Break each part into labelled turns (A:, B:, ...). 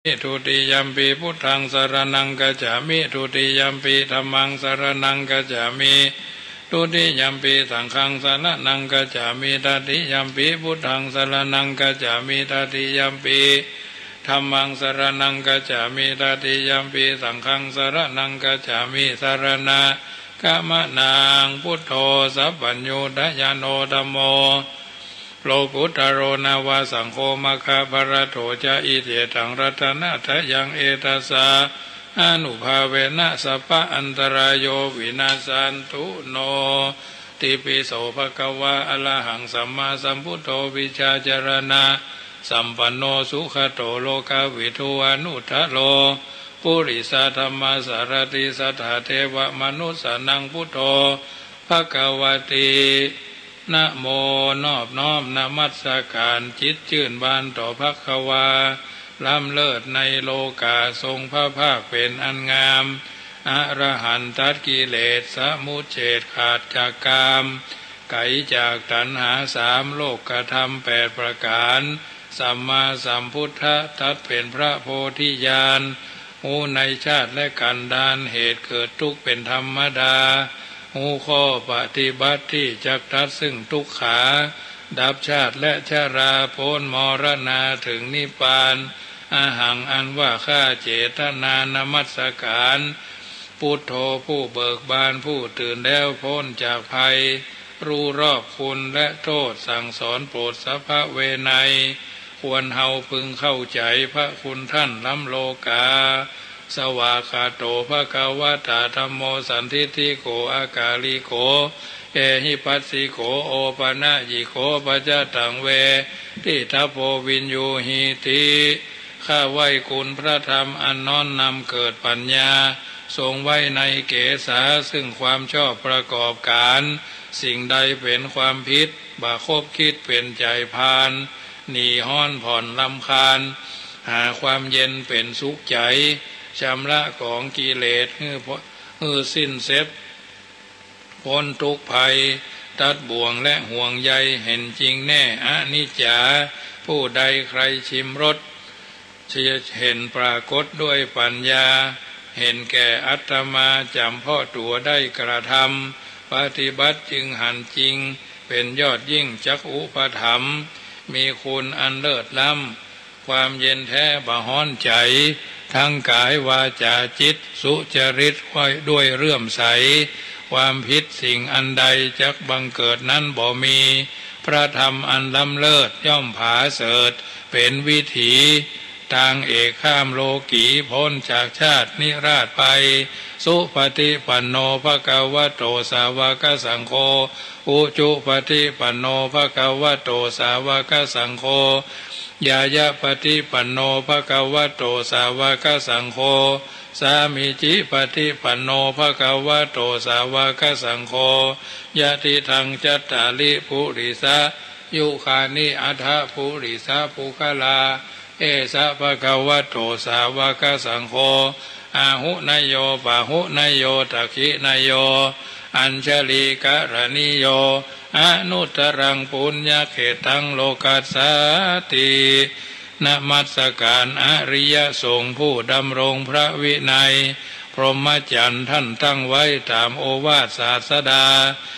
A: ทุติยัมปีพุทธังสรณังกัจฉามิทุติยัมปีธัมมังสรณังกัจฉามิทุติยัมปีสังฆังสรณังกัจฉามิตติยัมปีพุทธังสรณังกัจฉามิตติยัมปีธัมมังสรณังกัจฉามิตติยัมปีสังฆังสรณังกัจฉามิสรณะกามนังพุทโธสัพพัญญูทยานโนธัมโมโลกุตโรนาวาสังโฆมคาภรโถจะอิเทตังรัตนะทะยังเอตัสสะอนุภาเวนะสัพพะอันตรายโยวินาสันตุโนติปิโสภะคะวะอะระหังสัมมาสัมพุทโธวิชาจารณะสัมปันโนสุขโตโลกวิทูอนุทะโลปุริสธรรมสารติสัทธาเทวมนุสสานังพุทโธภควตินะโมนอบน้อมนมัสการจิตชื่นบานต่อภควาล้ำเลิศในโลกาทรงพระภาคเป็นอันงามอรหันตัดกิเลสสมุจเฉทขาดจากกามไกจากตัณหาสามโลกธรรม8ประการสัมมาสัมพุทธะทัดเป็นพระโพธิญาณหูในชาติและกันดารเหตุเกิดทุกข์เป็นธรรมดาหูข้อปฏิบัติที่จักทัดซึ่งทุกขาดับชาติและชราพ้นมรณาถึงนิพพานอาหังอันว่าข้าเจตนานมัสการพุทโธผู้เบิกบานผู้ตื่นแล้วพ้นจากภัยรู้รอบคุณและโทษสั่งสอนโปรดสัพพเวไนยควรเฮาพึงเข้าใจพระคุณท่านล้ำโลกาสวากขาโตภควตาธัมโมสันทิฏฐิโกอากาลิโกเอหิปัสสิโกโอปนะยิโกปัจจตังเวทิทัพโพวินยูหิติข้าไว้คุณพระธรรมอันน้อมนำเกิดปัญญาทรงไว้ในเกศาซึ่งความชอบประกอบการสิ่งใดเป็นความผิดบาคบคิดเป็นใจพานหนีห้อนผ่อนลำคาญหาความเย็นเป็นสุขใจชำระของกิเลสฮือสิ้นเสพพ้นทุกภัยตัดบ่วงและห่วงใยเห็นจริงแน่อนิจจาผู้ใดใครชิมรสเห็นปรากฏด้วยปัญญาเห็นแก่อัตมาจำเพาะตัวได้กระทำปฏิบัติจึงหันจริงเป็นยอดยิ่งจักอุปถัมภ์มีคุณอันเลิศล้ำความเย็นแท้บ่ฮ้อนใจทั้งกายวาจาจิตสุจริตไว้ด้วยเรื่อมใสความผิดสิ่งอันใดจักบังเกิดนั้นบ่มีพระธรรมอันล้ำเลิศย่อมผาเสริฐเป็นวิถีทางเอกข้ามโลกีพ้นจากชาตินิราชไปสุปฏิปันโนภควโตสาวกสังโฆอุจุปฏิปันโนภควโตสาวกสังโฆยายะปฏิปันโนภควโตสาวกสังโฆสามิจิปฏิปันโนภควโตสาวกสังโฆยะติทังจัตตาลิภุริสะยุคานิอัฏฐภุริสะภูคลาเอสะภควโตสาวกสังโฆอาหุนโยปะหุนโยตักขินโยอัญชลีกะรณิโยอนุตรังปุญญเขตังโลกัสสตินมัสการอริยสงฆ์ผู้ดำรงพระวินัยพรหมจรรย์ท่านตั้งไว้ตามโอวาทศาสดา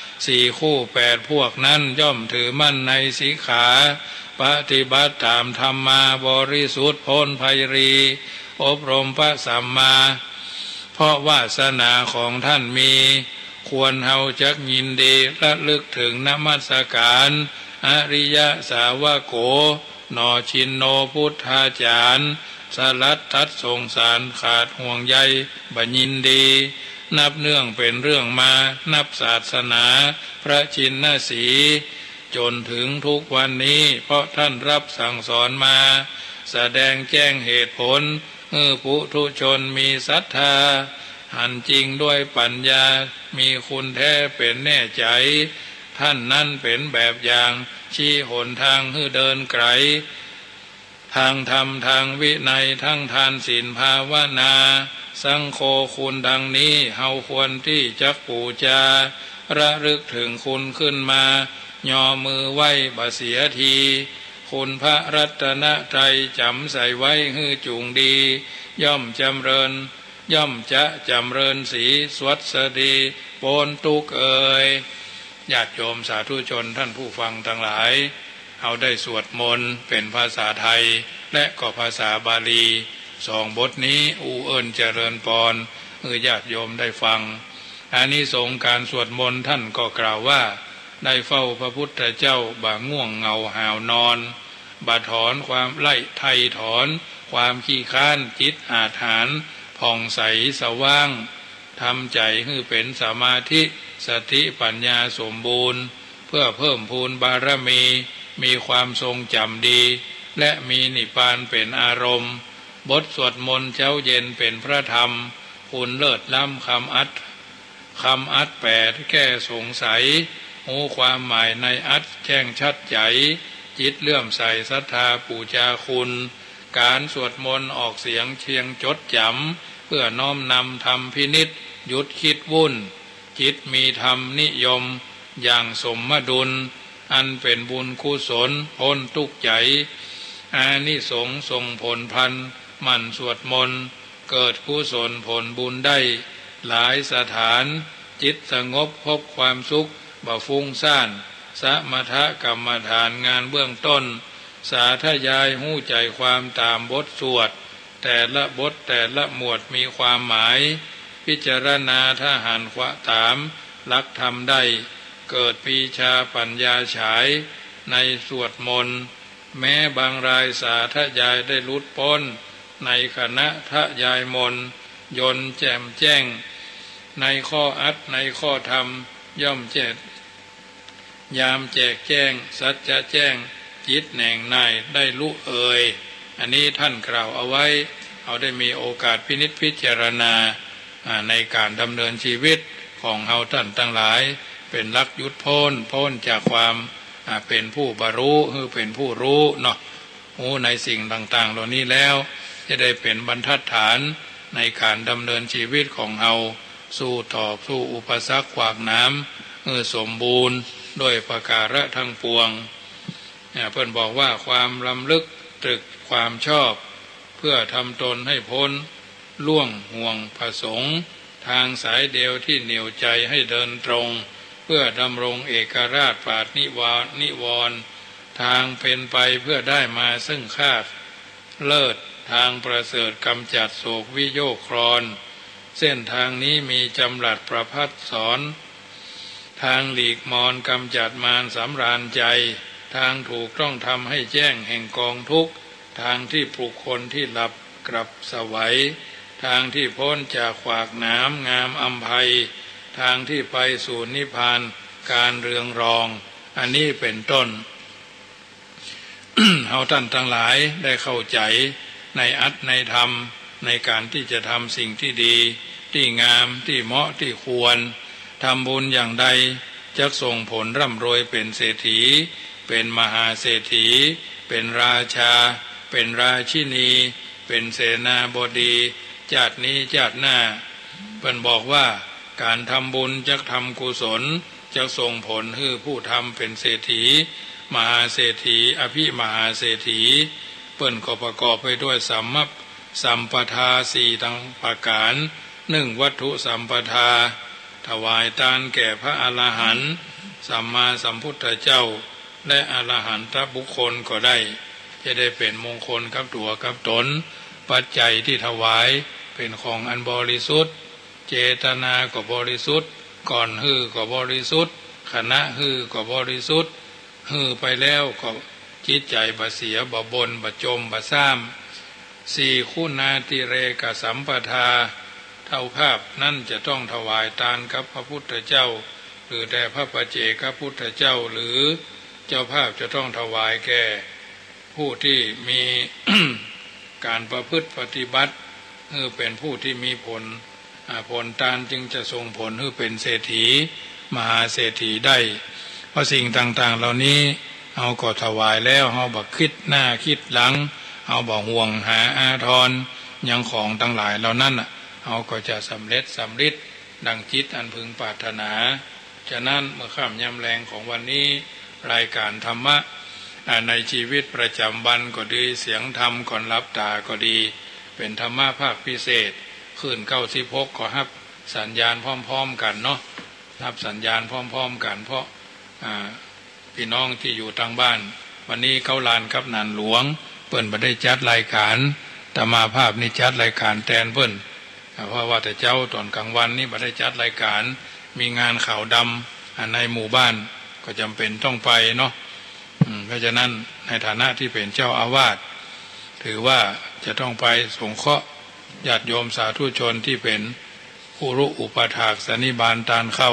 A: 4 คู่ 8 พวกนั้นย่อมถือมั่นในสิกขาปฏิบัติตามธรรมาบริสุทธิ์พ้นภัยรีอบรมพระสัมมาเพราะวาสนาของท่านมีควรเฮาจักยินดีระลึกถึงนมัสการอริยสาวโกนอชินโนพุทธาจารย์สลัดทัดสงสารขาดห่วงใยบัญญินดีนับเนื่องเป็นเรื่องมานับศาสนาพระชินสีจนถึงทุกวันนี้เพราะท่านรับสั่งสอนมาแสดงแจ้งเหตุผลปุถุชนมีศรัทธาหันจริงด้วยปัญญามีคุณแท้เป็นแน่ใจท่านนั้นเป็นแบบอย่างชี้หนทางให้เดินไกลทางธรรมทางวินัยทั้งทานศีลภาวนาสังโฆคุณดังนี้เฮาควรที่จักปูจาระลึกถึงคุณขึ้นมาย่อมือไหว้บ่เสียทีคคุณพระรัตนตรัยจำใส่ไว้ฮือจุงดีย่อมจำเริญย่อมจะจำเริญสีสวัสดีโปนตุกเอ่ยญาติโยมสาธุชนท่านผู้ฟังทั้งหลายเอาได้สวดมนต์เป็นภาษาไทยและก็ภาษาบาลีสองบทนี้อูเอิญเจริญพรญาติโยมได้ฟังอานิสงส์การสวดมนต์ท่านก็กล่าวว่าได้เฝ้าพระพุทธเจ้าบ่าง่วงเงาหาวนอนบ่าถอนความไล่ไทยถอนความขี้ค้านจิตอาถรรพ์ผ่องใสสว่างทำใจให้เป็นสมาธิสติปัญญาสมบูรณ์เพื่อเพิ่มพูนบารมีความทรงจำดีและมีนิพพานเป็นอารมณ์บทสวดมนต์เช้าเย็นเป็นพระธรรมคุณเลิศล้ำคำอัด8แก้สงสัยหูความหมายในอัดแจ้งชัดใจจิตเลื่อมใสศรัทธาปูชาคุณการสวดมนต์ออกเสียงเชียงจดจำเพื่อน้อมนำธรรมพินิจหยุดคิดวุ่นจิตมีธรรมนิยมอย่างสมดุลอันเป็นบุญกุศลพ้นทุกข์ใจอานิสงส์ส่งผลพันหมั่นสวดมนต์เกิดกุศลผลบุญได้หลายสถานจิตสงบพบความสุขบ่ฟุ้งซ่านสมถกรรมฐานงานเบื้องต้นสาธยายหู้ใจความตามบทสวดแต่ละบทแต่ละหมวดมีความหมายพิจารณาถ้าหันขวะตามลักธรรมได้เกิดปีชาปัญญาฉายในสวดมนต์แม้บางรายสาธยายได้หลุดพ้นในคณะทยายมนต์ยนต์แจ่มแจ้งในข้ออัดในข้อธรรมย่อมแจกยามแจกแจ้งสัจจะแจ้งจิตแหน่งในได้รู้เอ่ยอันนี้ท่านกล่าวเอาไว้เอาได้มีโอกาสพินิจพิจารณาในการดำเนินชีวิตของเฮาท่านทั้งหลายเป็นลักยุดพ้นจากความเป็นผู้บรรลุคือเป็นผู้รู้เนาะรู้ในสิ่งต่างๆเหล่านี้แล้วจะได้เป็นบรรทัดฐานในการดำเนินชีวิตของเฮาสู้อุปสรรคขวากน้ำสมบูรณ์ด้วยประการทั้งปวงเพิ่นบอกว่าความลำลึกตรึกความชอบเพื่อทำตนให้พ้นล่วงห่วงผสงทางสายเดียวที่เหนี่ยวใจให้เดินตรงเพื่อดำรงเอกราชปราดนิวรณ์ทางเป็นไปเพื่อได้มาซึ่งคาดเลิศทางประเสริฐกำจัดโศกวิโยคครอนเส้นทางนี้มีจำรัดประพัดสอนทางหลีกมอนกำจัดมารสำราญใจทางถูกต้องทำให้แจ้งแห่งกองทุกข์ทางที่ปลุกคนที่หลับกลับสวัยทางที่พ้นจากขวากหนามงามอำไพทางที่ไปสู่นิพพานการเรืองรองอันนี้เป็นต้น เฮาท่านทั้งหลายได้เข้าใจในอัตในธรรมในการที่จะทำสิ่งที่ดีที่งามที่เหมาะที่ควรทำบุญอย่างใดจะส่งผลร่ำรวยเป็นเศรษฐีเป็นมหาเศรษฐีเป็นราชาเป็นราชินีเป็นเสนาบดีชาตินี้ชาติหน้าเพิ่นบอกว่าการทำบุญจะทำกุศลจะส่งผลให้ผู้ทำเป็นเศรษฐีมหาเศรษฐีอภิมหาเศรษฐีเพิ่นก็ประกอบไปด้วยสัมปทาสี่ทั้งประการวัตถุสัมปทาถวายทานแก่พระอรหันต์สัมมาสัมพุทธเจ้าและอรหันตบุคคลก็ได้จะได้เป็นมงคลกับตัวกับตนปัจจัยที่ถวายเป็นของอันบริสุทธิ์เจตนาก็บริสุทธิ์ก่อนฮือก็บริสุทธิ์คณะฮือก็บริสุทธิ์ฮือไปแล้วก็จิตใจบ่เสียบ่บนบ่จมบ่ซ้ำสี่คุณาติเรกสัมปทาเท่าภาพนั่นจะต้องถวายทานกับพระพุทธเจ้าหรือแต่พระปัจเจกพุทธเจ้าหรือเจ้าภาพจะต้องถวายแก่ผู้ที่มี การประพฤติปฏิบัติเป็นผู้ที่มีผลทานจึงจะส่งผลให้เป็นเศรษฐีมหาเศรษฐีได้เพราะสิ่งต่างๆเหล่านี้เอาก็ถวายแล้วเอาบ่คิดหน้าคิดหลังเอาบ่ห่วงหาอาทรยังของทั้งหลายเหล่านั้นเอาก็จะสำเร็จดังจิตอันพึงปรารถนาฉะนั้นเมื่อค่ำยามแลงของวันนี้รายการธรรมะในชีวิตประจำวันก็ดีเสียงธรรมก่อนรับตาก็ดีเป็นธรรมะภาคพิเศษขึ้น96ก็รับสัญญาณพร้อมๆกันเนาะรับสัญญาณพร้อมๆกันเพราะพี่น้องที่อยู่ทางบ้านวันนี้เขาลานกับนานหลวงเปิ้นบ่ได้จัดรายการแต่มาภาพนี่จัดรายการแทนเปิ้นเพราะว่าแต่เจ้าตอนกลางวันนี่บ่ได้จัดรายการมีงานข่าวดำในหมู่บ้านก็จำเป็นต้องไปเนาะเพราะฉะนั้นในฐานะที่เป็นเจ้าอาวาสถือว่าจะต้องไปสงเคราะห์ญาติโยมสาธุชนที่เป็นผู้รู้อุปถากสันนิบาตตานเข้า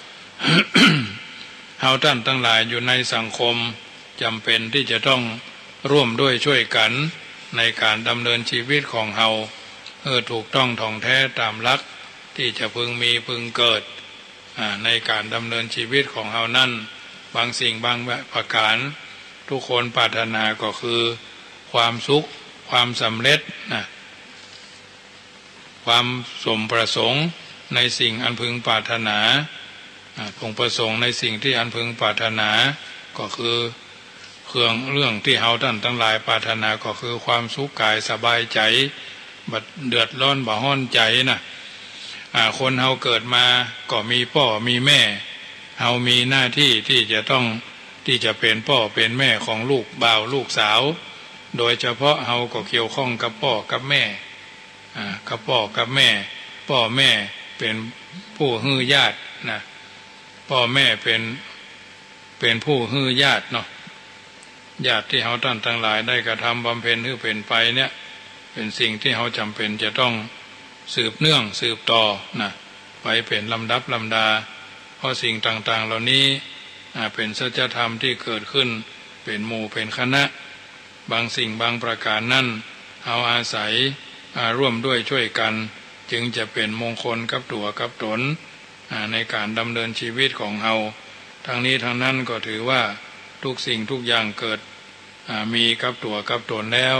A: เฮาท่านทั้งหลายอยู่ในสังคมจำเป็นที่จะต้องร่วมด้วยช่วยกันในการดำเนินชีวิตของเฮาถูกต้องท่องแท้ตามหลักที่จะพึงมีพึงเกิดในการดำเนินชีวิตของเฮานั้นบางสิ่งบางประการทุกคนปรารถนาก็คือความสุขความสำเร็จความสมประสงค์ในสิ่งอันพึงปรารถนาพึงประสงค์ในสิ่งที่อันพึงปรารถนาก็คือเรื่องที่เฮาท่านทั้งหลายปรารถนาก็คือความสุขกายสบายใจบัดเดือดร้อนบ่ฮ้อนใจนะคนเฮาเกิดมาก็มีพ่อมีแม่เฮามีหน้าที่ที่จะเป็นพ่อเป็นแม่ของลูกบ่าวลูกสาวโดยเฉพาะเฮาก็เกี่ยวข้องกับพ่อกับแม่กับพ่อกับแม่พ่อแม่เป็นผู้ฮื้อญาตินะพ่อแม่เป็นผู้ฮื้อญาติเนาะญาติที่เฮาท่านทั้งหลายได้กระทำบำเพ็ญให้เป็นไปเนี่ยเป็นสิ่งที่เฮาจำเป็นจะต้องสืบเนื่องสืบต่อนะไปเป็นลำดับลำดาเพราะสิ่งต่างๆเหล่านี้เป็นสัจธรรมที่เกิดขึ้นเป็นหมู่เป็นคณะบางสิ่งบางประการนั่นเอาอาศัยร่วมด้วยช่วยกันจึงจะเป็นมงคลกับตัวกับตนในการดำเนินชีวิตของเฮาทั้งนี้ทั้งนั้นก็ถือว่าทุกสิ่งทุกอย่างเกิดมีกับตัวกับตนแล้ว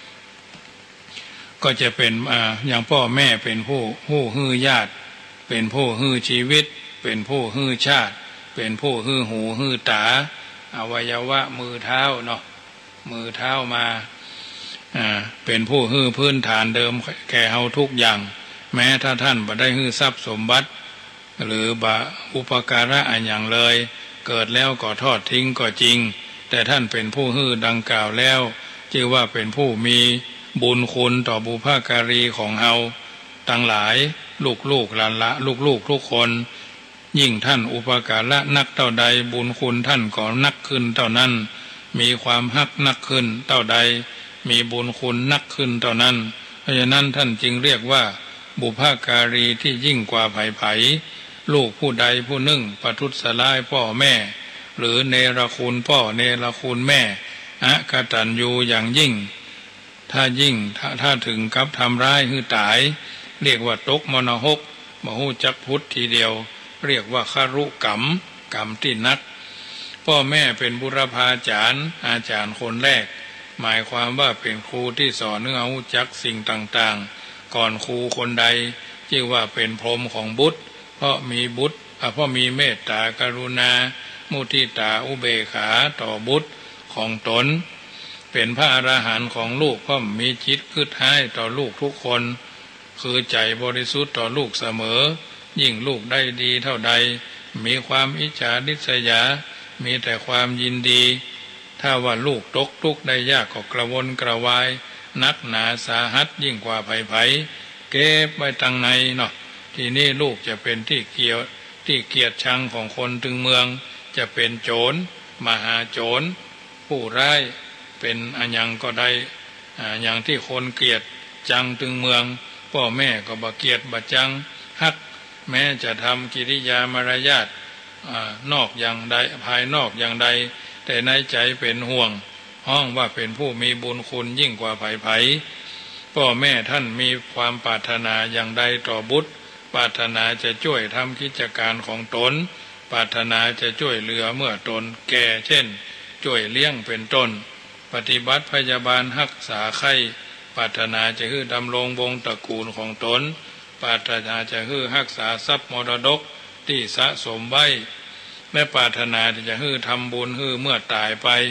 A: ก็จะเป็นอย่างพ่อแม่เป็นผู้ฮื้อญาติเป็นผู้ฮื้อชีวิตเป็นผู้ฮื้อชาติเป็นผู้ฮื้อหูฮื้อตาอวัยวะมือเท้าเนาะมือเท้ามาเป็นผู้ฮื้อพื้นฐานเดิมแก่เฮาทุกอย่างแม้ถ้าท่านบ่ได้ฮื้อทรัพย์สมบัติหรือบะอุปการะอันอย่างเลยเกิดแล้วก็ทอดทิ้งก็จริงแต่ท่านเป็นผู้ฮื้อดังกล่าวแล้วชื่อว่าเป็นผู้มีบุญคุณต่อบุพการีของเฮาทั้งหลายลูกหลานละลูกทุกคนยิ่งท่านอุปการะนักเท่าใดบุญคุณท่านก็นักขึ้นเท่านั้นมีความฮักนักขึ้นเท่าใดมีบุญคุณนักขึ้นเท่านั้นเพราะฉะนั้นท่านจึงเรียกว่าบุพการีที่ยิ่งกว่าไผลูกผู้ใดผู้หนึ่งประทุษร้ายพ่อแม่หรือเนรคุณพ่อเนรคุณแม่อกตัญญูอย่างยิ่งถ้าถึงกับทำร้ายหือตายเรียกว่าตกมรณหกมหูจักพุทธทีเดียวเรียกว่าคารุกรรมที่นักพ่อแม่เป็นบุรพาจารย์อาจารย์คนแรกหมายความว่าเป็นครูที่สอนเนื้อหูจักสิ่งต่างๆก่อนครูคนใดชื่อว่าเป็นพรหมของบุตรเพราะมีเมตตากรุณามุทิตาอุเบกขาต่อบุตรของตนเป็นพระอรหันต์ของลูกเพราะมีจิตคืดให้ต่อลูกทุกคนคือใจบริสุทธิ์ต่อลูกเสมอยิ่งลูกได้ดีเท่าใดมีความอิจฉาริษยามีแต่ความยินดีถ้าว่าลูกตกทุกข์ได้ยากก็กระวนกระวายนักหนาสาหัสยิ่งกว่าไผเก็บไว้ตั้งในเนาะทีนี้ลูกจะเป็นที่เกลียดชังของคนถึงเมืองจะเป็นโจรมหาโจรผู้ร้ายเป็นอันยังก็ได้อย่างที่คนเกลียดจังถึงเมืองพ่อแม่ก็บ่เกลียดบ่จังฮักแม้จะทำกิริยามารยาทนอกอย่างใดภายนอกอย่างใดแต่ในใจเป็นห่วงห้องว่าเป็นผู้มีบุญคุณยิ่งกว่าไผพ่อแม่ท่านมีความปรารถนาอย่างใดต่อบุตรปรารถนาจะช่วยทำกิจการของตนปรารถนาจะช่วยเหลือเมื่อตนแก่เช่นช่วยเลี้ยงเป็นต้นปฏิบัติพยาบาลรักษาไข้ปรารถนาจะฮื้อดำรงวงตระกูลของตนปรารถนาจะฮื้อรักษาทรัพย์มรดกที่สะสมไว้และปรารถนาจะฮื้อทำบุญฮื้อเมื่อตายไป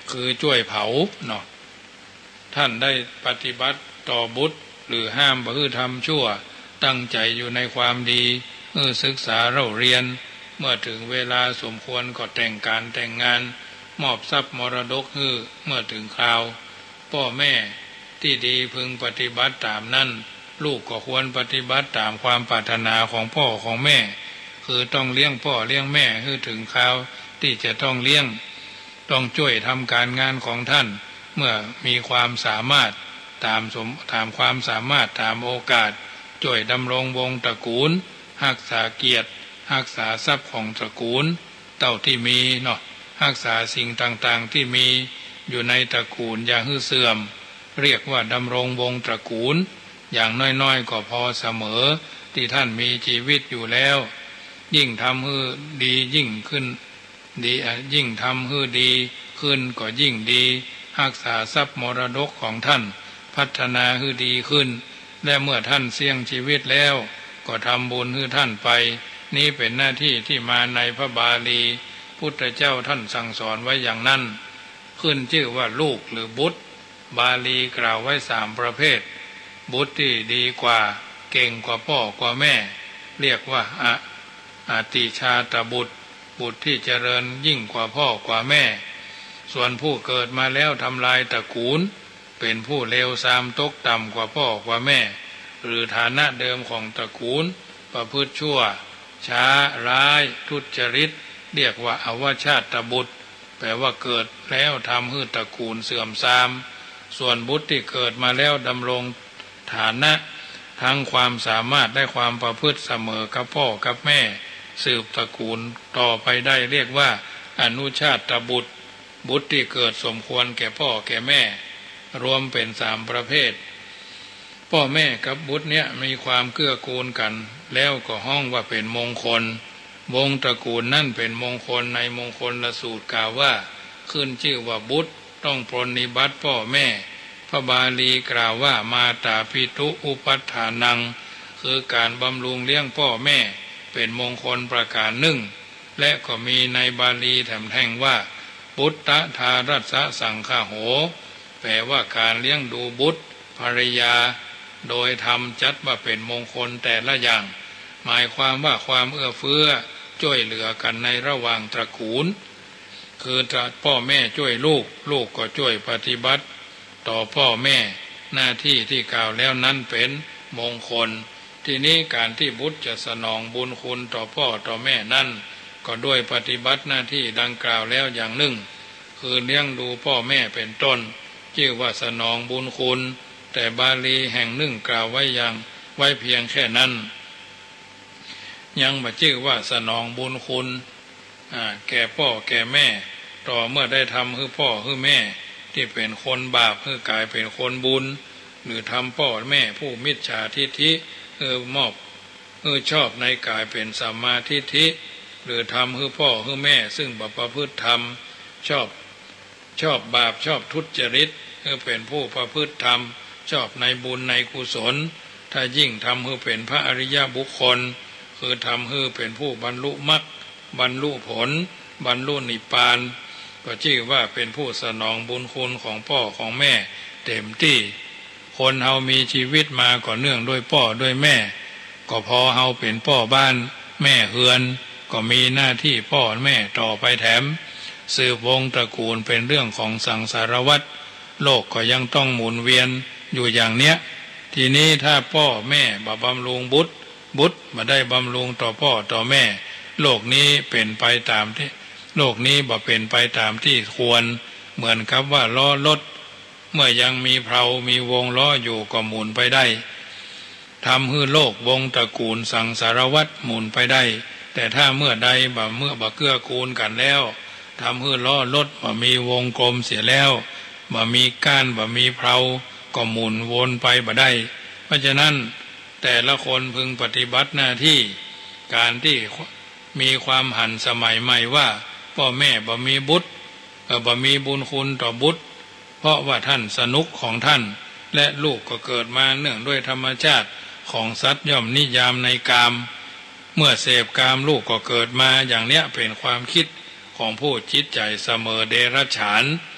A: คือช่วยเผาเนาะท่านได้ปฏิบัติต่อบุตรหรือห้ามบ่ให้ทำชั่วตั้งใจอยู่ในความดีศึกษาเล่าเรียนเมื่อถึงเวลาสมควรก็แต่งการแต่งงานมอบทรัพย์มรดกให้เมื่อถึงคราวพ่อแม่ที่ดีพึงปฏิบัติตามนั้นลูกก็ควรปฏิบัติตามความปรารถนาของพ่อของแม่คือต้องเลี้ยงพ่อเลี้ยงแม่ให้ถึงคราวที่จะต้องเลี้ยงต้องช่วยทำการงานของท่านเมื่อมีความสามารถตามความสามารถตามโอกาสช่วยดำรงวงตระกูลรักษาเกียรติรักษาทรัพย์ของตระกูลเต่าที่มีเนาะรักษาสิ่งต่างๆที่มีอยู่ในตระกูลอย่าให้เสื่อมเรียกว่าดำรงวงตระกูลอย่างน้อยๆก็พอเสมอที่ท่านมีชีวิตอยู่แล้วยิ่งทำให้ดียิ่งขึ้นดียิ่งทำให้ดีขึ้นก็ยิ่งดีรักษาทรัพย์มรดกของท่านพัฒนาให้ดีขึ้นและเมื่อท่านเสี่ยงชีวิตแล้วก็ทำบุญให้ท่านไปนี้เป็นหน้าที่ที่มาในพระบาลีพุทธเจ้าท่านสั่งสอนไว้อย่างนั้นขึ้นชื่อว่าลูกหรือบุตรบาลีกล่าวไว้3ประเภทบุตรที่ดีกว่าเก่งกว่าพ่อกว่าแม่เรียกว่าอาติชาตบุตรบุตรที่เจริญยิ่งกว่าพ่อกว่าแม่ส่วนผู้เกิดมาแล้วทำลายตระกูลเป็นผู้เลวทรามตกต่ำกว่าพ่อกว่าแม่หรือฐานะเดิมของตระกูลประพฤติชั่วช้าร้ายทุจริตเรียกว่าอวชาตบุตรแปลว่าเกิดแล้วทำให้ตระกูลเสื่อมทรามส่วนบุตรที่เกิดมาแล้วดำรงฐานะทั้งความสามารถได้ความประพฤติเสมอกับพ่อกับแม่สืบตระกูลต่อไปได้เรียกว่าอนุชาตบุตรบุตรที่เกิดสมควรแก่พ่อแก่แม่รวมเป็น3ประเภทพ่อแม่กับบุตรเนี่ยมีความเกื้อกูลกันแล้วก็ห้องว่าเป็นมงคลวงตระกูลนั่นเป็นมงคลในมงคลละสูตรกล่าวว่าขึ้นชื่อว่าบุตรต้องปรนนิบัติพ่อแม่พระบาลีกล่าวว่ามาตาปิตุอุปัฏฐานังคือการบำรุงเลี้ยงพ่อแม่เป็นมงคลประการหนึ่งและก็มีในบาลีแถมแท่งว่าบุตตะทารัสสะสังฆโหแปลว่าการเลี้ยงดูบุตรภรรยาโดยทำจัดว่าเป็นมงคลแต่ละอย่างหมายความว่าความเอื้อเฟื้อช่วยเหลือกันในระหว่างตระกูลคือพ่อแม่ช่วยลูกลูกก็ช่วยปฏิบัติต่อพ่อแม่หน้าที่ที่กล่าวแล้วนั้นเป็นมงคลทีนี้การที่บุตรจะสนองบุญคุณต่อพ่อต่อแม่นั้นก็ด้วยปฏิบัติหน้าที่ดังกล่าวแล้วอย่างหนึ่งคือเลี้ยงดูพ่อแม่เป็นต้นชื่อว่าสนองบุญคุณแต่บาลีแห่งหนึ่งกล่าวไว้อย่างไว้เพียงแค่นั้นยังบ่ชื่อว่าสนองบุญคุณแก่พ่อแก่แม่ต่อเมื่อได้ทำให้พ่อให้แม่ที่เป็นคนบาปให้กลายเป็นคนบุญหรือทำพ่อแม่ผู้มิจฉาทิฐิมอบชอบในกายเป็นสัมมาทิฏฐิหรือทำให้พ่อให้แม่ซึ่งประพฤติธรรมชอบบาปชอบทุจริตเป็นผู้ประพฤติธรรมชอบในบุญในกุศลถ้ายิ่งทำให้เป็นพระอริยบุคคลคือทำให้เป็นผู้บรรลุมรรคบรรลุผลบรรลุนิพพานก็ชื่อว่าเป็นผู้สนองบุญคุณของพ่อของแม่เต็มที่คนเฮามีชีวิตมาก็เนื่องด้วยพ่อด้วยแม่ก็พอเฮาเป็นพ่อบ้านแม่เฮือนก็มีหน้าที่พ่อแม่ต่อไปแถมสืบวงตระกูลเป็นเรื่องของสังสารวัฏโลกก็ยังต้องหมุนเวียนอยู่อย่างเนี้ยทีนี้ถ้าพ่อแม่บำรุงบุตรมาได้บำรุงต่อพ่อต่อแม่โลกนี้เป็นไปตามที่โลกนี้บ่เป็นไปตามที่ควรเหมือนกับว่าล้อรถเมื่อยังมีเพลามีวงล้ออยู่ก็หมุนไปได้ทำให้โลกวงตระกูลสังสารวัฏหมุนไปได้แต่ถ้าเมื่อใดเมื่อเกื้อกูลกันแล้วทำให้ล้อรถมีวงกลมเสียแล้วมีก้านมีเพลาก็หมุนวนไปบ่ได้เพราะฉะนั้นแต่ละคนพึงปฏิบัติหน้าที่การที่มีความหันสมัยใหม่ว่าพ่อแม่มีบุตรมีบุญคุณต่อบุตรเพราะว่าท่านสนุกของท่านและลูกก็เกิดมาเนื่องด้วยธรรมชาติของสัตว์ย่อมนิยามในกามเมื่อเสพกามลูกก็เกิดมาอย่างเนี้ยเป็นความคิดของผู้จิตใจเสมอเดรัจฉาน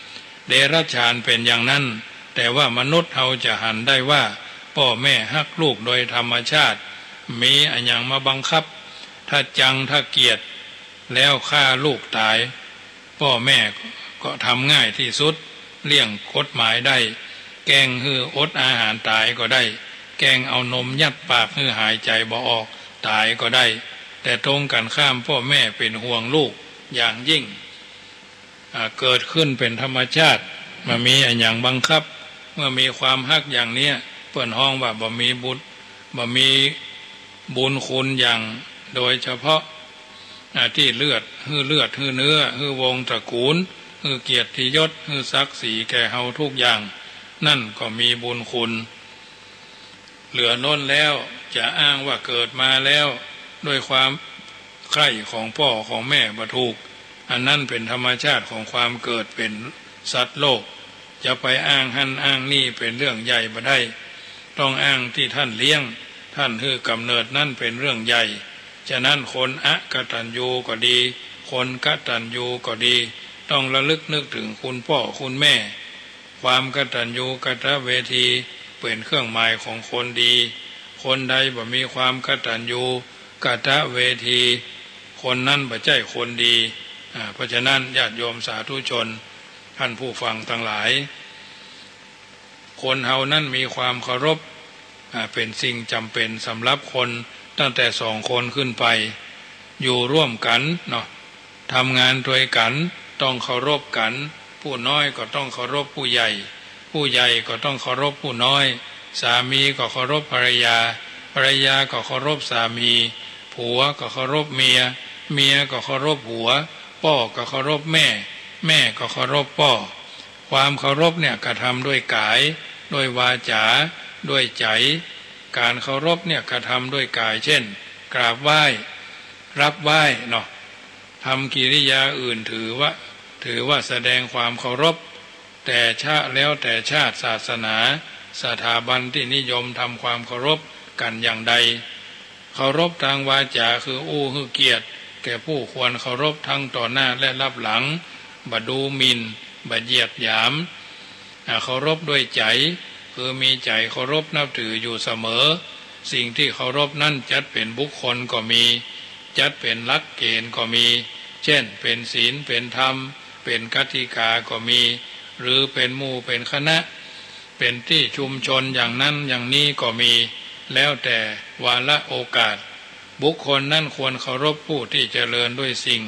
A: เดรัจฉานเป็นอย่างนั้นแต่ว่ามนุษย์เราจะหันได้ว่าพ่อแม่ฮักลูกโดยธรรมชาติมีอันยังมาบังคับถ้าจังถ้าเกลียดแล้วฆ่าลูกตายพ่อแม่ก็ทำง่ายที่สุดเลี่ยงกฎหมายได้แกล้งฮืออดอาหารตายก็ได้แกล้งเอานมยัดปากฮือหายใจบ่ออกตายก็ได้แต่ตรงกันข้ามพ่อแม่เป็นห่วงลูกอย่างยิ่งเกิดขึ้นเป็นธรรมชาติมามีอันอย่างบังคับเมื่อมีความฮักอย่างเนี้ยเปิ่นห้องว่าบ่มีบุญบ่มีบุญคุณอย่างโดยเฉพาะที่เลือดฮือเนื้อฮือวงตระกูลฮือเกียรติยศฮือศักดิ์ศรีแก่เฮาทุกอย่างนั่นก็มีบุญคุณเหลือล้นแล้วจะอ้างว่าเกิดมาแล้วด้วยความใคร่ของพ่อของแม่บ่ถูกอันนั้นเป็นธรรมชาติของความเกิดเป็นสัตว์โลกจะไปอ้างหันอ้างนี่เป็นเรื่องใหญ่บ่ได้ต้องอ้างที่ท่านเลี้ยงท่านคือกำเนิดนั่นเป็นเรื่องใหญ่ฉะนั้นคนกตัญญูก็ดีคนกตัญญูก็ดีต้องระลึกนึกถึงคุณพ่อคุณแม่ความกตัญญูกตเวทีเป็นเครื่องหมายของคนดีคนใดบ่มีความกตัญญูกตเวทีคนนั้นบ่ใช่คนดีเพราะฉะนั้นญาติโยมสาธุชนท่านผู้ฟังทั้งหลายคนเฮานั้นมีความเคารพเป็นสิ่งจำเป็นสำหรับคนตั้งแต่2 คนขึ้นไปอยู่ร่วมกันเนาะทำงานด้วยกันต้องเคารพกันผู้น้อยก็ต้องเคารพผู้ใหญ่ผู้ใหญ่ก็ต้องเคารพผู้น้อยสามีก็เคารพภรรยาภรรยาก็เคารพสามีผัวก็เคารพเมียเมียก็เคารพผัวพ่อก็เคารพแม่แม่ก็เคารพพ่อความเคารพเนี่ยกระทำด้วยกายด้วยวาจาด้วยใจการเคารพเนี่ยกระทำด้วยกายเช่นกราบไหว้รับไหว้เนาะทำกิริยาอื่นถือว่าแสดงความเคารพแต่แล้วแต่ชาติศาสนาสถาบันที่นิยมทำความเคารพกันอย่างใดเคารพทางวาจาคือคือเกียรติแก่ผู้ควรเคารพทั้งต่อหน้าและรับหลังบ่ดูหมิ่นบ่เหยียดหยามเคารพด้วยใจคือมีใจเคารพนับถืออยู่เสมอสิ่งที่เคารพนั่นจัดเป็นบุคคลก็มีจัดเป็นหลักเกณฑ์ก็มีเช่นเป็นศีลเป็นธรรมเป็นกติกาก็มีหรือเป็นหมู่เป็นคณะเป็นที่ชุมชนอย่างนั้นอย่างนี้ก็มีแล้วแต่วาระโอกาสบุคคลนั่นควรเคารพผู้ที่เจริญด้วยสิ่ง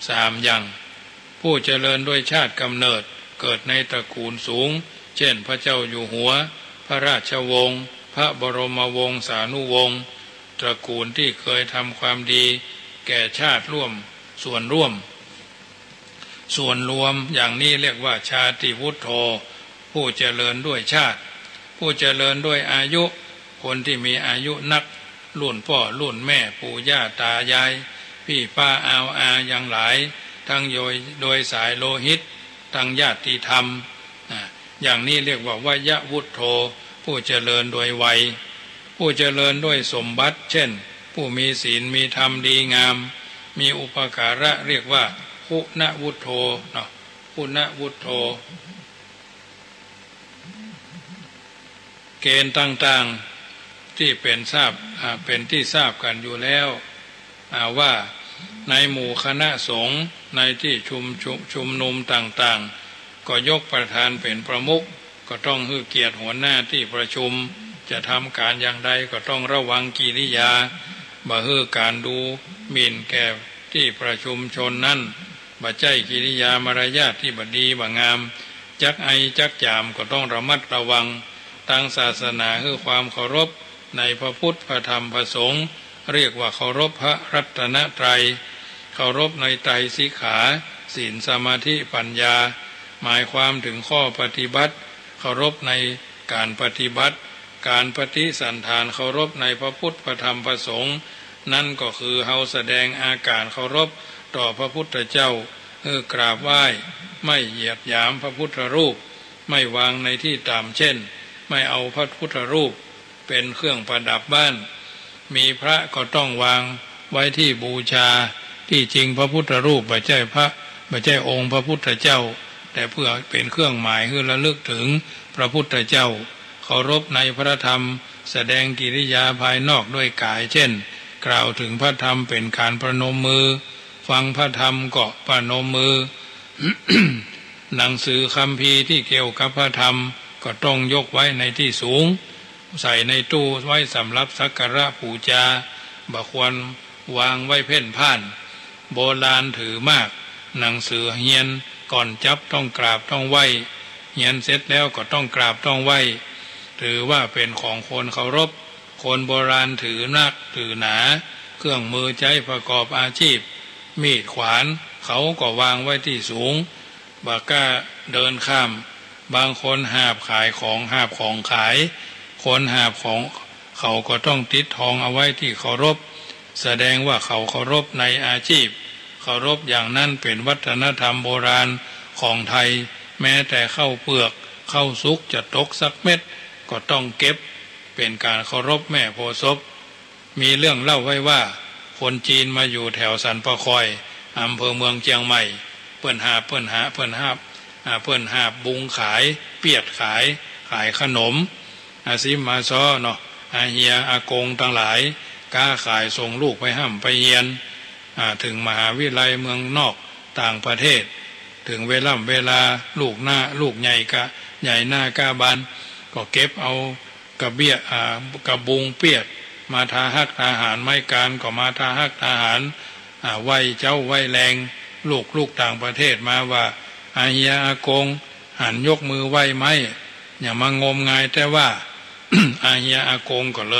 A: 3 อย่างผู้เจริญด้วยชาติกำเนิดเกิดในตระกูลสูงเช่นพระเจ้าอยู่หัวพระราชวงศ์พระบรมวงศานุวงศ์ตระกูลที่เคยทำความดีแก่ชาติร่วมส่วนรวมอย่างนี้เรียกว่าชาติวุฒโธผู้เจริญด้วยชาติผู้เจริญด้วยอายุคนที่มีอายุนักรุ่นพ่อรุ่นแม่ปู่ย่าตายายพี่ป้าอาอย่างหลายทั้งโดยสายโลหิตทั้งญาติธรรมอย่างนี้เรียกว่าวยวุฒโธผู้เจริญโดยวัยผู้เจริญด้วยสมบัติเช่นผู้มีศีลมีธรรมดีงามมีอุปการะเรียกว่าคุณวุฒโธเนาะคุณวุฒโธเกณฑ์ต่างๆที่เป็นที่ทราบกันอยู่แล้วว่าในหมู่คณะสงฆ์ในที่ชุมนุมต่างๆก็ยกประธานเป็นประมุขก็ต้องให้เกียรติหัวหน้าที่ประชุมจะทำการอย่างใดก็ต้องระวังกิริยาบ่ให้การดูหมิ่นแก่ที่ประชุมชนนั้นบ่ใจกิริยามารยาทที่บ่ดีบ่งามจักจักจามก็ต้องระมัดระวังทางศาสนาคือความเคารพในพระพุทธพระธรรมพระสงฆ์เรียกว่าเคารพพระรัตนตรัยเคารพในไตรสิกขาศีลสมาธิปัญญาหมายความถึงข้อปฏิบัติเคารพในการปฏิบัติการปฏิสันทานเคารพในพระพุทธพระธรรมพระสงฆ์นั่นก็คือเฮาแสดงอาการเคารพต่อพระพุทธเจ้ากราบไหว้ไม่เหยียดหยามพระพุทธรูปไม่วางในที่ต่ำเช่นไม่เอาพระพุทธรูปเป็นเครื่องประดับบ้านมีพระก็ต้องวางไว้ที่บูชาที่จริงพระพุทธรูปไม่ใช่องค์พระพุทธเจ้าแต่เพื่อเป็นเครื่องหมายให้ระลึกถึงพระพุทธเจ้าเคารพในพระธรรมแสดงกิริยาภายนอกด้วยกายเช่นกล่าวถึงพระธรรมเป็นการประนมมือฟังพระธรรมก็ประนมมือ หนังสือคัมภีร์ที่เกี่ยวกับพระธรรมก็ต้องยกไว้ในที่สูงใส่ในตู้ไว้สำหรับสักการะบูชาบ่ควรวางไว้เพ่นพ่านโบราณถือมากหนังสือเฮียนก่อนจับต้องกราบต้องไหว้เฮียนเสร็จแล้วก็ต้องกราบต้องไหว้ถือว่าเป็นของคนเคารพคนโบราณถือนักถือหนาเครื่องมือใช้ประกอบอาชีพมีดขวานเขาก็วางไว้ที่สูงบ่กล้าเดินข้ามบางคนหาบขายของหาบของขายคนหาบของเขาก็ต้องติดทองเอาไว้ที่เคารพแสดงว่าเขาเคารพในอาชีพเคารพอย่างนั้นเป็นวัฒนธรรมโบราณของไทยแม้แต่ข้าวเปลือกข้าวสุกจะตกสักเม็ดก็ต้องเก็บเป็นการเคารพแม่โพธิ์ศพมีเรื่องเล่าไว้ว่าคนจีนมาอยู่แถวสันปะคอยอำเภอเมืองเชียงใหม่เปิ้นหาบบุงขายเปียดขายขนมอาซิมาซอเนาะอาเฮียอากงทั้งหลายกล้าขายส่งลูกไปห้ำไปเยียนถึงมหาวิทยาลัยเมืองนอกต่างประเทศถึงเวลาลูกใหญ่หน้ากาบานก็เก็บเอากระบุงเปียดมาทาฮักทหารไม่การก็มาทาฮักทหารไหวเจ้าไหวแรงลูกต่างประเทศมาว่าอาเฮียอากงหันยกมือไหวไหมอย่ามางมงายแต่ว่า อาเฮียอากงก็เลย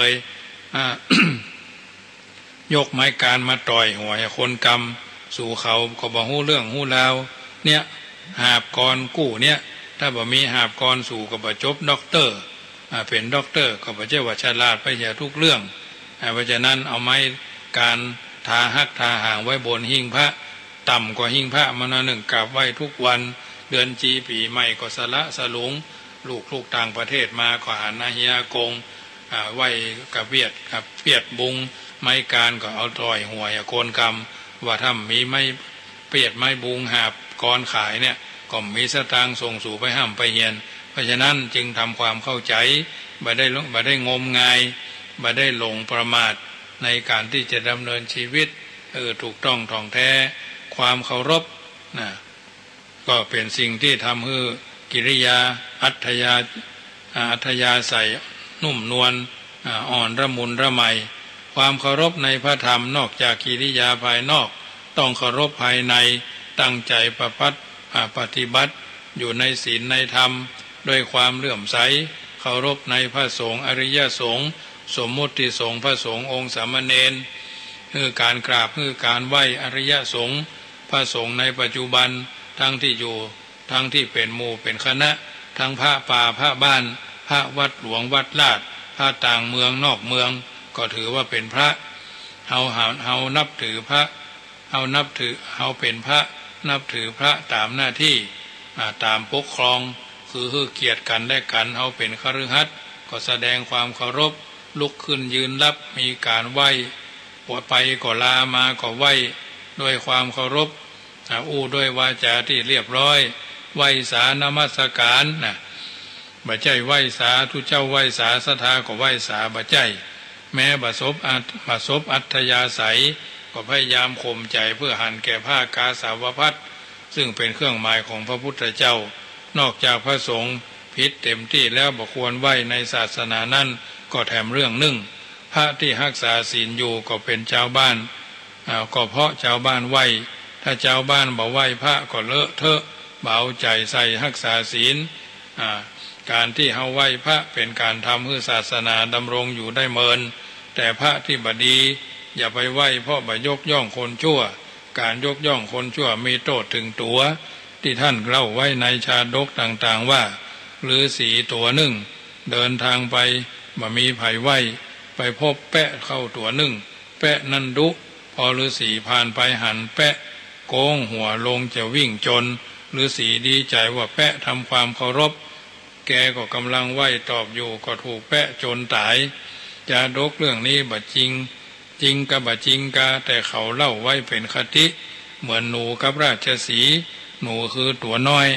A: ยกไม้การมาต่อยหัวคนกำสู่เขาก็บ่ฮู้เรื่องฮู้ราวเนี่ยหาบกรกู้เนี่ยถ้าบ่มีหาบกรสู่ก็บ่จบด็อกเตอร์เป็นด็อกเตอร์ก็บ่ใช่ว่าฉลาดไปเสียทุกเรื่องเพราะฉะนั้นเอาไม้การทาฮักทาห่างไว้บนหิ้งพระต่ำกว่าหิ้งพระมาหนึ่งกราบไหว้ทุกวันเดือนจีปีใหม่ก็สละสลุงลูกต่างประเทศมาขอหานาเฮียกงไหว้กับเปียดบุงไม้การก็เอาต่อยหัวโกนกำว่าถ้ามีไม้เปียดไม้บุงหาบกรขายเนี่ยก็มีสตางค์ส่งสู่ไปห้ำไปเฮียนเพราะฉะนั้นจึงทำความเข้าใจบ่ได้งมงายบ่ได้หลงประมาทในการที่จะดำเนินชีวิตถูกต้องท่องแท้ความเคารพนะก็เป็นสิ่งที่ทำให้กิริยาอัธยาศัยนุ่มนวลอ่อนระมุนระไมความเคารพในพระธรรมนอกจากกิริยาภายนอกต้องเคารพภายในตั้งใจปฏิบัติอยู่ในศีลในธรรมด้วยความเลื่อมใสเคารพในพระสงฆ์อริยสงฆ์สมมุติสงฆ์พระสงฆ์องค์สามเณรคือการกราบคือการไหว้อริยสงฆ์พระสงฆ์ในปัจจุบันทั้งที่อยู่ทั้งที่เป็นหมู่เป็นคณะทั้งพระป่าพระบ้านพระวัดหลวงวัดลาดพระต่างเมืองนอกเมืองก็ถือว่าเป็นพระเฮานับถือพระเฮาเป็นพระนับถือพระตามหน้าที่ตามปกครองคือเกียรติกันและกันเฮาเป็นคฤหัสถ์ก็แสดงความเคารพลุกขึ้นยืนรับมีการไหว้ไปก็ลามาก็ไหว้ด้วยความเคารพด้วยวาจาที่เรียบร้อยไหว้สานมัสการนะบ่ใจไหว้สาทุเจ้าไหว้สาศรัทธาก็ไหว้สาบ่ใจแม้บสบอัธยาศัยก็พยายามข่มใจเพื่อหันแก่ผ้ากาสาวพัสซึ่งเป็นเครื่องหมายของพระพุทธเจ้านอกจากพระสงฆ์ผิดเต็มที่แล้วบ่ควรไหว้ในศาสนานั้นก็แถมเรื่องนึ่งพระที่รักษาศีลอยู่ก็เป็นชาวบ้านก็เพราะชาวบ้านไหว้ถ้าชาวบ้านบ่ไหว้พระก็เลอะเทอะเบาใจใส่รักษาศีลการที่เฮาไหว้พระเป็นการทำให้ศาสนาดำรงอยู่ได้เมินแต่พระที่บดีอย่าไปไหว้เพราะบ่ยกย่องคนชั่วการยกย่องคนชั่วมีโทษถึงตัวที่ท่านเล่าไว้ในชาดกต่างๆว่าฤาษีตัวหนึ่งเดินทางไปบ่มีไผไหว้ไปพบแปะเข้าตัวหนึ่งแปะนั้นดุพอฤาษีผ่านไปหันแปะโกงหัวลงจะวิ่งจนฤาษีดีใจว่าแปะทำความเคารพแกก็กำลังไหว้ตอบอยู่ก็ถูกแปะจนตายจาดกเรื่องนี้บ่จริงกับบ่จริงกาแต่เขาเล่าไว้เป็นคติเหมือนหนูกับราชสีห์หนูคือตัวน้อย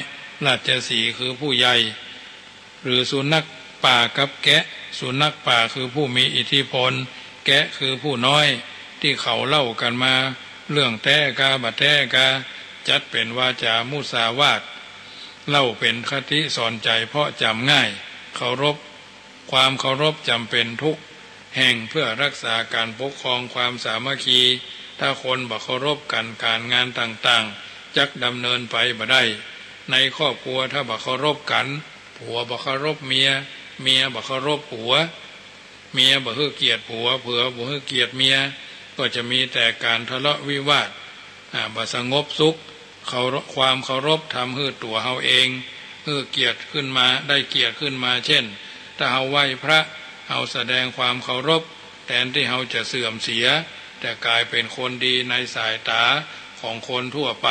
A: ราชสีห์คือผู้ใหญ่หรือสุนัขป่ากับแกะสุนัขป่าคือผู้มีอิทธิพลแกะคือผู้น้อยที่เขาเล่ากันมาเรื่องแท้กาบะแท้กาจัดเป็นวาจามุสาวาทเล่าเป็นคติสอนใจเพราะจำง่ายเคารพความเคารพจำเป็นทุกแห่งเพื่อรักษาการปกครองความสามัคคีถ้าคนบ่เคารพกันการงานต่างๆจักดำเนินไปบ่ได้ในครอบครัวถ้าบ่เคารพกันผัวบ่เคารพเมียเมียบ่เคารพผัวเมียบ่ให้เกียรติผัวผัวบ่ให้เกียรติเมียก็จะมีแต่การทะเลาะวิวาทบ่สงบสุขความเคารพทำให้ตัวเฮาเองให้เกียรติขึ้นมาได้เกียรติขึ้นมาเช่นถ้าเฮาไหว้พระเฮาแสดงความเคารพแทนที่เฮาจะเสื่อมเสียแต่กลายเป็นคนดีในสายตาของคนทั่วไป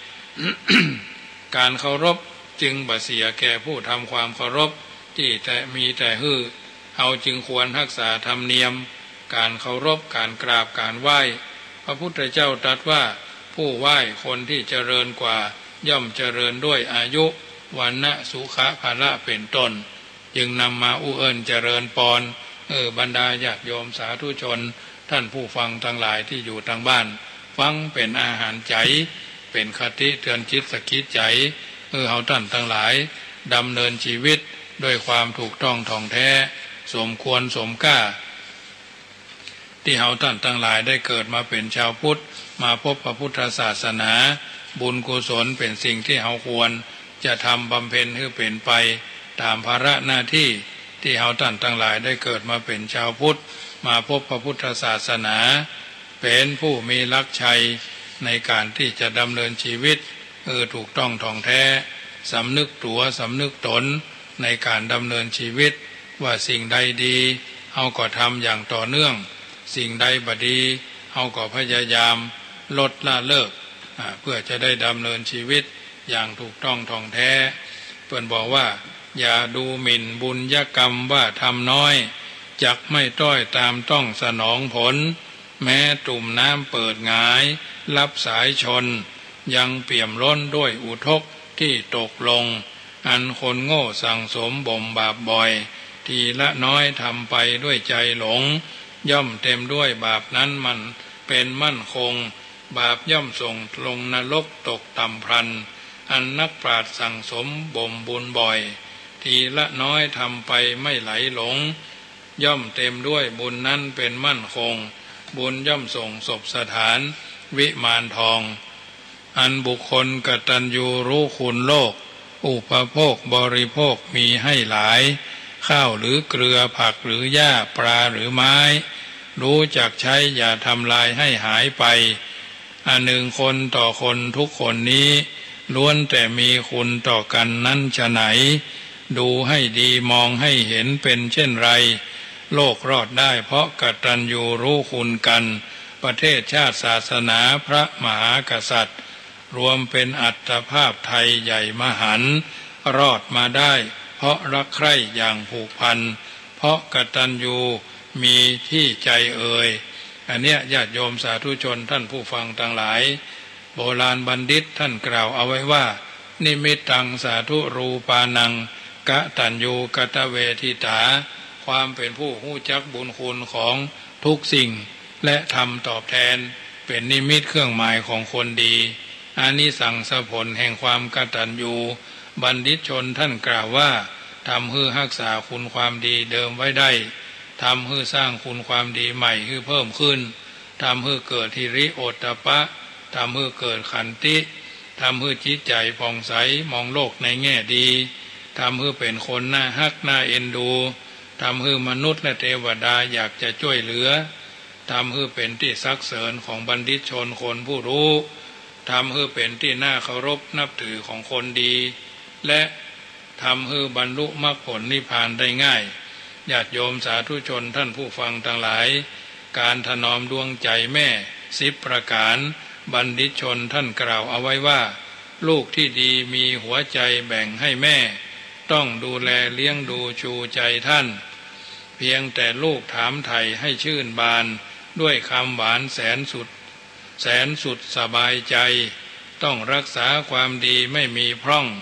A: การเคารพจึงบ่เสียแก่ผู้ทำความเคารพที่แต่มีแต่ฮือเฮาจึงควรรักษาธรรมเนียมการเคารพการกราบการไหว้พระพุทธเจ้าตรัสว่าผู้ไหว้คนที่เจริญกว่าย่อมเจริญด้วยอายุวันนะสุขะภาละเป็นต้นจึงนำมาอุเอิญเจริญปอนบรรดาญาติโยมสาธุชนท่านผู้ฟังทั้งหลายที่อยู่ทางบ้านฟังเป็นอาหารใจเป็นคติเตือนจิตสะกิดใจเฮาท่านทั้งหลายดำเนินชีวิตด้วยความถูกต้องท่องแท้สมควรสมค่าที่เฮาท่านทั้งหลายได้เกิดมาเป็นชาวพุทธมาพบพระพุทธศาสนาบุญกุศลเป็นสิ่งที่เฮาควรจะทำบำเพ็ญให้เป็นไปตามภาระหน้าที่ที่เฮาท่านทั้งหลายได้เกิดมาเป็นชาวพุทธมาพบพระพุทธศาสนาเป็นผู้มีลักชัยในการที่จะดำเนินชีวิตถูกต้องท่องแท้สำนึกตัวสำนึกตนในการดำเนินชีวิตว่าสิ่งใดดีเฮาก็ทำอย่างต่อเนื่องสิ่งใดบ่ดีเฮาก็พยายามลดละเลิกเพื่อจะได้ดำเนินชีวิตอย่างถูกต้องท่องแท้เพิ่นบอกว่าอย่าดูหมิ่นบุญยกรรมว่าทำน้อยจักไม่ต้อยตามต้องสนองผลแม้ตุ่มน้ำเปิดหงายรับสายชนยังเปี่ยมล้นด้วยอุทกที่ตกลงอันคนโง่สั่งสมบ่มบาปบ่อยทีละน้อยทำไปด้วยใจหลงย่อมเต็มด้วยบาปนั้นมันเป็นมั่นคงบาปย่อมส่งลงนรกตกต่ำพรันอันนักปราชญ์สั่งสมบ่มบุญบ่อยทีละน้อยทำไปไม่ไหลหลงย่อมเต็มด้วยบุญนั้นเป็นมั่นคงบุญย่อมส่งศพสถานวิมานทองอันบุคคลกตัญญูรู้คุณโลกอุปโภคบริโภคมีให้หลายข้าวหรือเกลือผักหรือหญ้าปลาหรือไม้รู้จักใช้อย่าทำลายให้หายไปอันหนึ่งคนต่อคนทุกคนนี้ล้วนแต่มีคุณต่อกันนั้นฉะไหนดูให้ดีมองให้เห็นเป็นเช่นไรโลกรอดได้เพราะกตัญญูรู้คุณกันประเทศชาติศาสนาพระมหากษัตริย์รวมเป็นอัตภาพไทยใหญ่มหันต์รอดมาได้เพราะรักใคร่อย่างผูกพันเพราะกตัญญูมีที่ใจเอ่ยอันเนี้ยญาติโยมสาธุชนท่านผู้ฟังทั้งหลายโบราณบัณฑิตท่านกล่าวเอาไว้ว่านิมิตตังสาธุรูปานังกตัญญูกตเวทิตาความเป็นผู้หู้จักบุญคุณของทุกสิ่งและทำตอบแทนเป็นนิมิตเครื่องหมายของคนดีอานิสังสผลแห่งความกตัญญูบัณฑิตชนท่านกล่าวว่าทำให้รักษาคุณความดีเดิมไว้ได้ทำให้สร้างคุณความดีใหม่ให้เพิ่มขึ้นทำให้เกิดหิริโอตตัปปะทำให้เกิดขันติทำให้จิตใจผ่องใสมองโลกในแง่ดีทำให้เป็นคนน่าฮักน่าเอ็นดูทำให้มนุษย์และเทวดาอยากจะช่วยเหลือทำให้เป็นที่ซักเสริญของบัณฑิตชนคนผู้รู้ทำให้เป็นที่น่าเคารพนับถือของคนดีและทำให้บรรลุมรรคผลนิพพานได้ง่ายญาติโยมสาธุชนท่านผู้ฟังทั้งหลายการถนอมดวงใจแม่10ประการบัณฑิตชนท่านกล่าวเอาไว้ว่าลูกที่ดีมีหัวใจแบ่งให้แม่ต้องดูแลเลี้ยงดูชูใจท่านเพียงแต่ลูกถามไถ่ให้ชื่นบานด้วยคำหวานแสนสุดสบายใจต้องรักษาความดีไม่มีพร่อง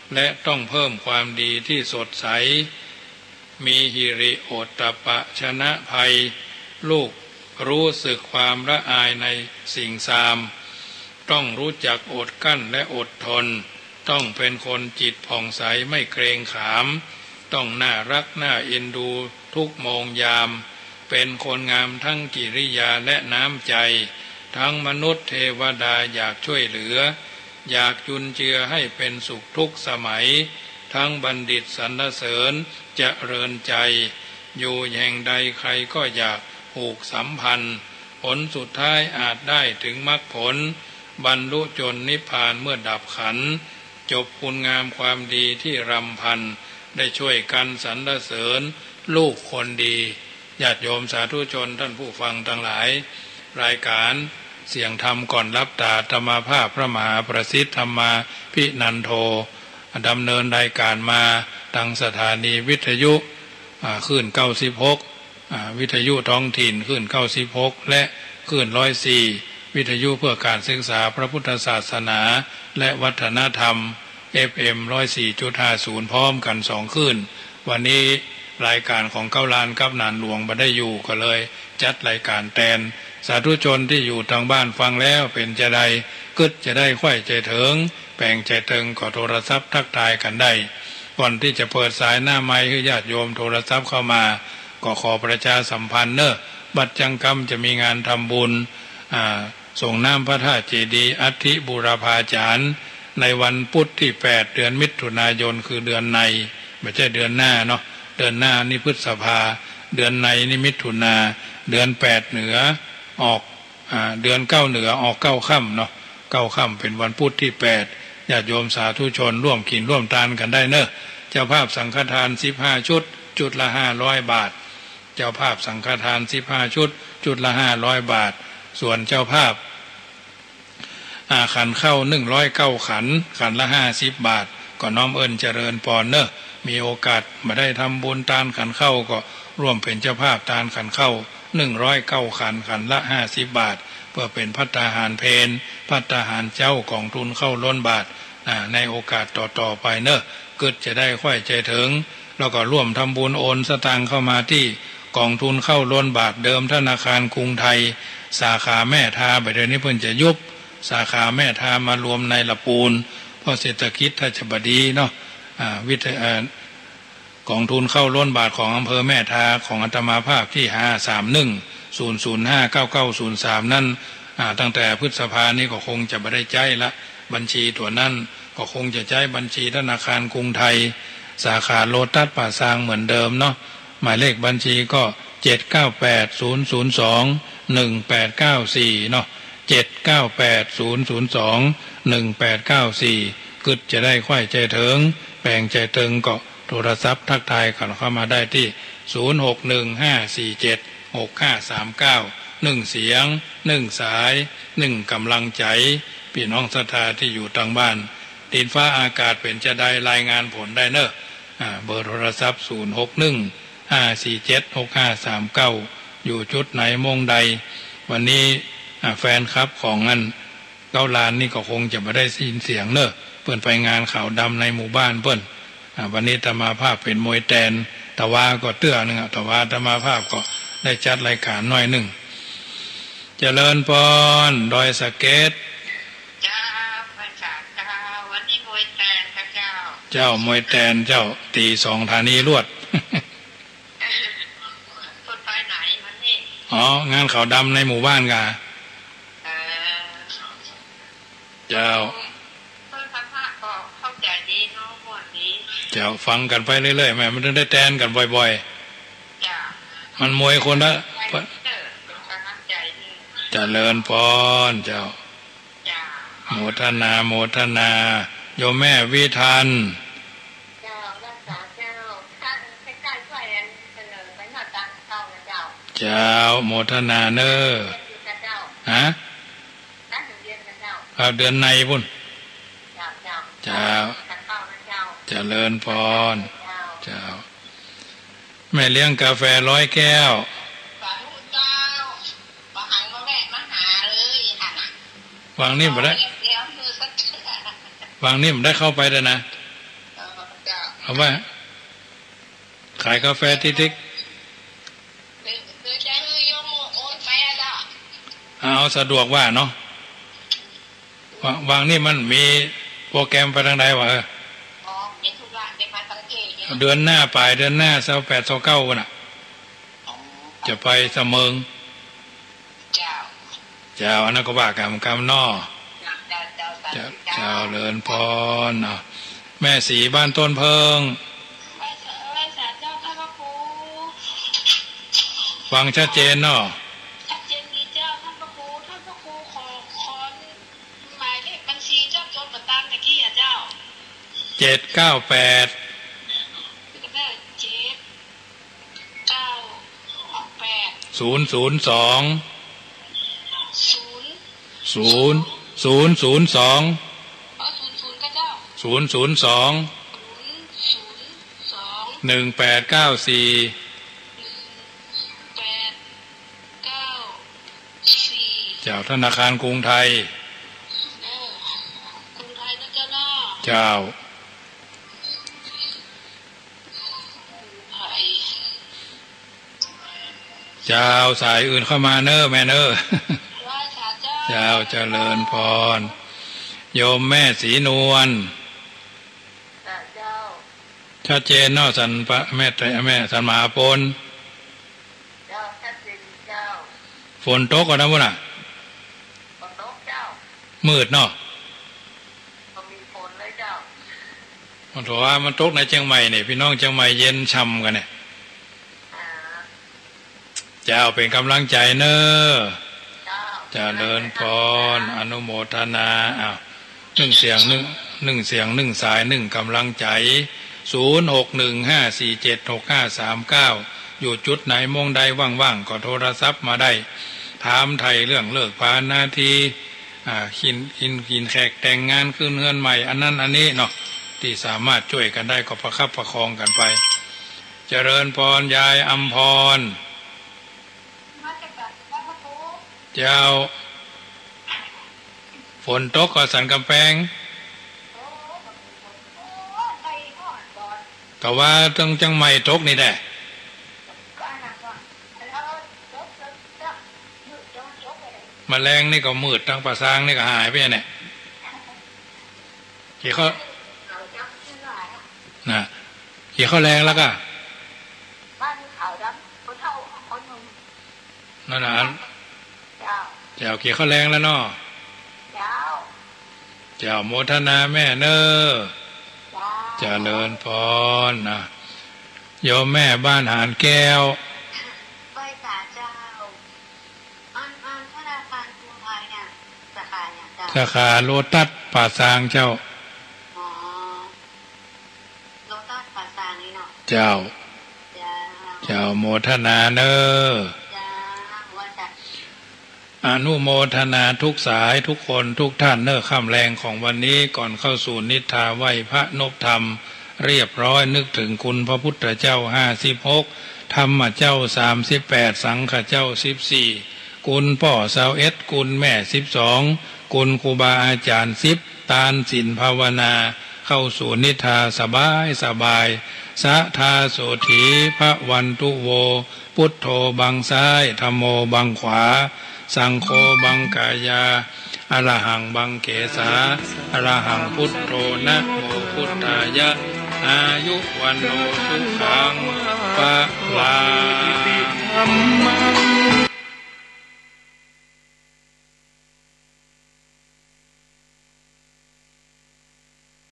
A: และต้องเพิ่มความดีที่สดใสมีหิริโอตตัปปะชนะภัยลูกรู้สึกความละอายในสิ่งทรามต้องรู้จักอดกั้นและอดทนต้องเป็นคนจิตผ่องใสไม่เกรงขามต้องน่ารักน่าเอ็นดูทุกโมงยามเป็นคนงามทั้งกิริยาและน้ำใจทั้งมนุษย์เทวดาอยากช่วยเหลืออยากจุนเจือให้เป็นสุขทุกสมัยทั้งบัณฑิตสรรเสริญเจริญใจอยู่แห่งใดใครก็อยากผูกสัมพันธ์ผลสุดท้ายอาจได้ถึงมรรคผลบรรลุจนนิพพานเมื่อดับขันธ์จบคุณงามความดีที่รำพันได้ช่วยกันสรรเสริญลูกคนดีญาติโยมสาธุชนท่านผู้ฟังทั้งหลายรายการเสียงธรรมก่อนรับตาธรรมภาพพระมหาประสิทธิ์ธรรมาภินันโทดำเนินรายการมาทางสถานีวิทยุคลื่น96วิทยุท้องถิ่นคลื่น96และคลื่น104วิทยุเพื่อการศึกษาพระพุทธศาสนาและวัฒนธรรม FM 104.50 พร้อมกัน2คลื่นวันนี้รายการของเก้าลานกับนานหลวงบ่ได้อยู่ก็เลยจัดรายการแทนสาธุชนที่อยู่ทางบ้านฟังแล้วเป็นจะได้กึดจะได้ค่อยใจถึงแปลงใจถึงก็โทรศัพท์ทักทายกันได้ก่อนที่จะเปิดสายหน้าไมค์ให้ญาติโยมโทรศัพท์เข้ามาก็ขอประชาสัมพันธ์บัดจังกรรมจะมีงานทำบุญส่งน้ำพระธาตุเจดีย์อัฐิบูรพาจารย์ในวันพุธที่8เดือนมิถุนายนคือเดือนในไม่ใช่เดือนหน้าเนาะเดือนหน้านี่พฤษภาเดือนในนี่มิถุนาเดือน8เหนือออกเดือน9เหนือออก9ค่ำเนาะ9ค่ำเป็นวันพุธที่8ญาติโยมสาธุชนร่วมกินร่วมทานกันได้เนอะเจ้าภาพสังฆทาน15ชุดจุดละ500บาทเจ้าภาพสังฆทาน15ชุดจุดละ500บาทส่วนเจ้าภาพขันเข้า109ขันละ50บาทก็น้อมเอิญเจริญพรเนอะมีโอกาสมาได้ทำบุญทานขันเข้าก็ร่วมเป็นเจ้าภาพทานขันเข้า109ขันละ50บาทเพื่อเป็นภัตตาหารเพลภัตตาหารเจ้าของทุนเข้าล้นบาทในโอกาสต่อไปเนอะเกิดจะได้ค่อยใจถึงแล้วก็ร่วมทำบุญโอนสตางค์เข้ามาที่กองทุนเข้าล้นบาทเดิมธนาคารกรุงไทยสาขาแม่ทาไปเดี๋ยวนี้เพิ่นจะยุบสาขาแม่ทามารวมในละปูนเพราะเศรษฐกิจถ้าจะบดีเนาะกองทุนเข้าล้นบาทของอำเภอแม่ทาของอาตมาภาพที่53100599903นั่นตั้งแต่พฤษภานี้ก็คงจะไม่ได้ใจละบัญชีตัวนั้นก็คงจะใช้บัญชีธนาคารกรุงไทยสาขาโลตัสป่าซางเหมือนเดิมเนาะหมายเลขบัญชีก็7980021894เนาะ7980021894กึดจะได้ค่อยใจถึงแปลงใจตึงก็โทรศัพท์ทักทายกันเข้ามาได้ที่0615476539 1เสียง1สาย1กำลังใจพี่น้องศรัทธาที่อยู่ทางบ้านดินฟ้าอากาศเป็นจะได้รายงานผลได้เนอะเบอร์โทรศัพท์0615476539อยู่จุดไหนโมงใดวันนี้แฟนครับของอันเก้าลานนี่ก็คงจะไม่ได้ยินเสียงเนอะเพื่อนไปงานข่าวดำในหมู่บ้านเพื่อนวันนี้ธรรมาภาพเป็นมวยแตนตะวาก็เตื้อหนึ่งตะวาธรรมาภาพก็ได้จัดรายการน้อยหนึ่งเจริญพรดอยสะเก็ด
B: เจ้าพระเจ้าวันนี้มวยแตนพระเจ้า
A: เจ้ามวยแตนเจ้าตี2 ธานีรวด
B: คนไปไหนวันนี้
A: งานข่าวดำในหมู่บ้านกะเจ้า
B: ต้นพระพาก็เข้าใจดีเนาะม่วนดี
A: เจ้าฟังกันไปเรื่อยๆแม่มันได้แตนกันบ่อย
B: ๆจ้า
A: มันมวยคนละเจริญพรเจ้าโมทนาโมทนาโยมแม่วิทัน
B: เจ้ารักษาเจ้าท่านใกล้ๆช่วยเสนอไปหน้าตังเข้านะเจ้า
A: เจ้าโมทนาเนอฮะเดือนในพุ่นเจ้าเจริญพรเจ้าแม่เลี้ยงกาแฟ100 แก้ววางนิ่มได้วางนิ่มได้เข้าไปเลยนะเอาไว้ขายกาแฟทิก
B: คือจะให้โยมโอนไปอะจ้ะ
A: เอาสะดวกว่าเนาะวางนี่มันมีโปรแกรมไปทางใดวะ
B: อ๋อมีธุระเดี๋ยวมาสังเกต
A: เดือนหน้าปลายเดือนหน้า28-29น่ะจะไปเสมิงเจ้าอันนั้นก็ว่ากำนอเจ้าเลินพรแม่สีบ้านต้นเพิงฟังชัดเจนเนาะ
B: ชัดเจนดีเจ้าท่านพระครูขอหมายเลขบัญชีเจ้าโจทย์ประตามตะกี้อ่ะเจ้า
A: 798 002 เจ้าธนาคารกรุงไทยเจ้าสายอื่นเข้ามาเนอแม่เนอเจ้าเจริญพรโยมแม่สีนวลชัดเจนเนาะสันปะแม่สันมหาปนฝนตกก่อนนะพุ่นน่ะมืดเนาะมันถือว่ามันตกในเชียงใหม่เนี่ยพี่น้องเชียงใหม่เย็นช่ำกันเนี่ยเจ้าเป็นกำลังใจเนอเจริญพรอนุโมทนาหนึ่งเสียงหนึ่งสายหนึ่งกำลังใจ0615476539อยู่จุดไหนมองใดว่างๆก็โทรศัพท์มาได้ถามไทยเรื่องเลิกพานาทีกินแขกแต่งงานขึ้นเฮือนใหม่อันนั้นอันนี้เนาะที่สามารถช่วยกันได้ก็ประคับประคองกันไปเจริญพรยายอำพรเจ้าฝนตกก็สันกำแพงก็ว่าต้องจังไม่ตกนี่แหละแมลงนี่ก็มืดทั้งปลาซางนี่ก็หายไปเนี่ยขี่เขาขี่เขาแรงแล้วก็นั่นน่ะเจ้าขี่เขาแรงแล้วเนาะเจ้าโมทนาแม่เนอเจริญพรโยมแม่บ้านหานแก้วสาขาโลตัสป่าซางเจ้า
B: โลตัสป่าซางนี่เนาะ
A: เจ้าโมทนาเนออนุโมทนาทุกสายทุกคนทุกท่านเนอค่ำแรงของวันนี้ก่อนเข้าสู่นิทาไหวพระนพธรรมเรียบร้อยนึกถึงคุณพระพุทธเจ้า56ธรรมเจ้า38สังฆเจ้า14คุณพ่อ21คุณแม่12คุณครูบาอาจารย์10ตานศีลภาวนาเข้าสู่นิทาสบายสะทาโสถีพระวันตุโวพุทโธบังซ้ายธัมโมบังขวาสังโฆบังกายาอรหังบังเกสาอรหังพุทโธนะโมพุทธายะอายุวันโนสุขังปะลา